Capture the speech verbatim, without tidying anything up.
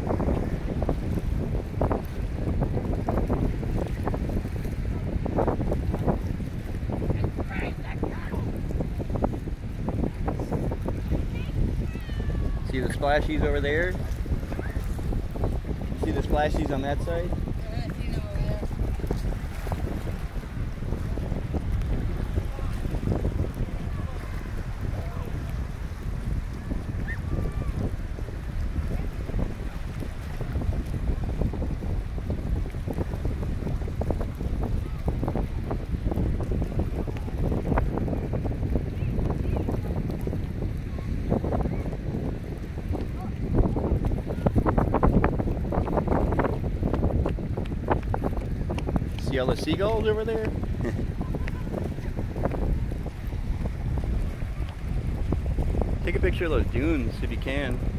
See the splashies over there? See the splashies on that side? See all the seagulls over there? Take a picture of those dunes if you can.